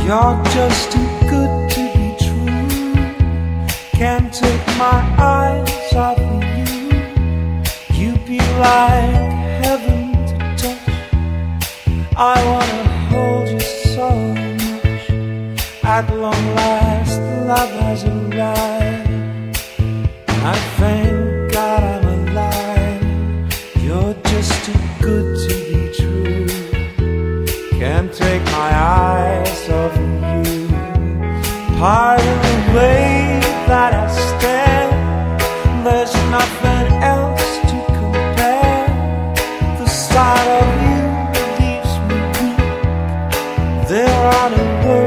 You're just too good to be true. Can't take my eyes off of you. You'd be like heaven to touch. I wanna hold you so much. At long last, love has arrived. I thank God I'm alive. You're just too good to be true. Can't take my eyes off of you. Part of the way that I stand, there's nothing else to compare. The sight of you leaves me weak. There are no words